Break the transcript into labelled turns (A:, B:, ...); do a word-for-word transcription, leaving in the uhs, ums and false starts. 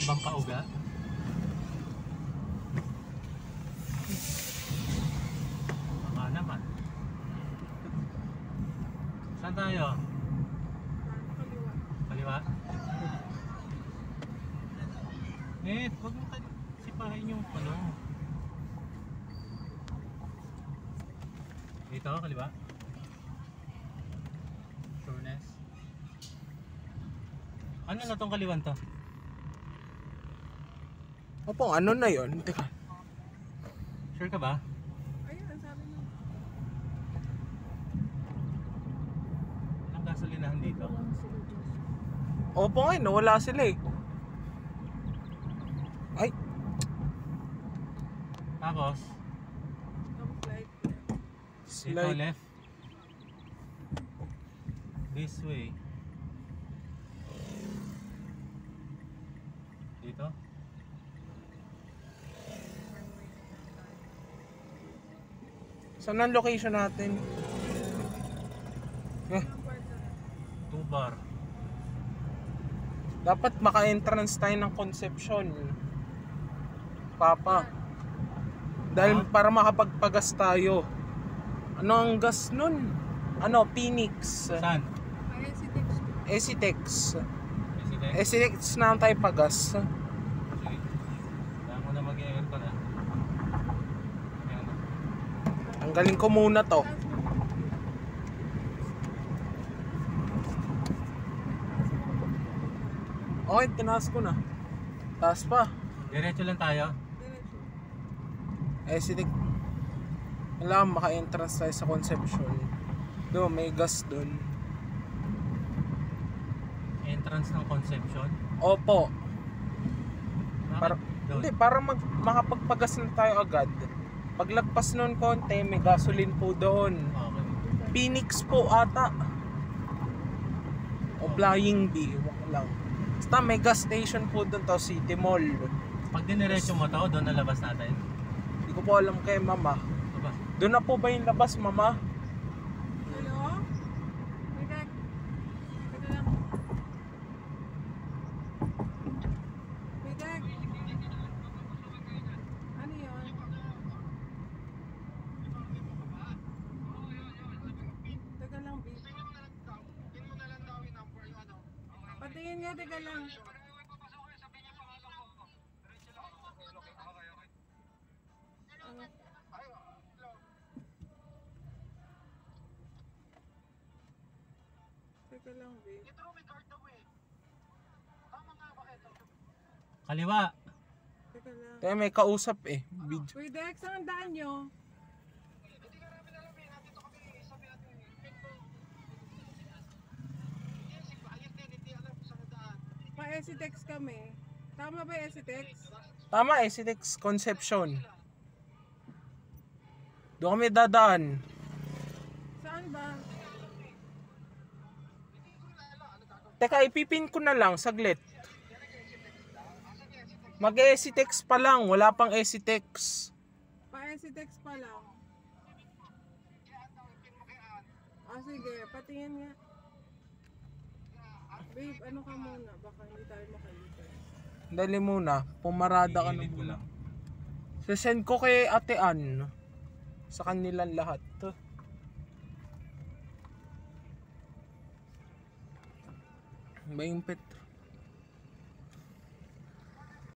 A: lang bang pauga? Baka naman. Saan tayo?
B: Kaliwa.
A: Kaliwa? Eh, huwag mo tayo sipahin yung ano. Dito, kaliwa? Sureness? Ano na tong kaliwan to?
C: Opo, ano na yun? Teka.
A: Sure ka ba?
B: Ayun, ang sabi mo.
A: Anong gasolinahan dito?
C: Opo nga, eh, nawala sila eh. Ay,
A: Tapos,
B: Tapos light.
A: dito
C: slide.
A: left. This way. Dito?
C: Saan ang location natin? Eh,
B: Ang kwarto na.
A: Two bar.
C: dapat maka-entrance tayo ng Concepcion. Papa. Dahil
A: Ah?
C: para makapagpagas tayo. Ano ang gas nun? Ano? Phoenix.
A: Saan?
B: Kaya si Tex.
C: Esitex.
A: Sige.
C: Esitex na tayo pagas.
A: Sige. Kaya mo na mag-aircon ah. Ayan.
C: Tanggalin ko muna to. Okay, tinaas ko na. Taas pa.
A: Diretso lang tayo.
B: Diretso.
C: Esitex. Wala, maka-entrance tayo sa Concepcion. Do, may gas dun.
A: Entrance ng Concepcion.
C: Opo.
A: Bakit
C: Para,
A: doon?
C: hindi, para mag, makapagpagas na tayo agad. Paglagpas nun konti, may gasoline po doon.
A: Okay.
C: Phoenix po ata. O Flying B, wala lang. Basta may gas station po doon to, City Mall.
A: Pag diniretso mo to, doon nalabas natin.
C: Hindi ko po alam kay mama.
A: Aba,
C: Doon na po ba yung labas, mama?
B: Hello? May Tex. Teka lang. May Tex. Ano yun? Teka lang, B. Patingin nga, teka lang. Ano? Teka lang, B.
A: kaliwa.
B: Teka lang.
C: Kaya may kausap eh. Video.
B: Uy, Dex, ang daan nyo? Pa-Esitex kami. Tama ba yung Esitex?
C: Tama, Esitex Concepcion. Doon kami dadaan.
B: Saan ba?
C: Teka, ipipin ko na lang, saglit. Mag-Esitex pa lang, wala pang Esitex.
B: Pa-Esitex pa lang. Ah, sige. Patingin nga. Babe, ano ka muna? Baka hindi tayo makalipas.
C: Dali muna, pumarada ka na
A: Iinit ko
C: muna.
A: lang.
C: Sasend ko kay Ate Ann. Sa kanilang lahat. Ba yung Petro?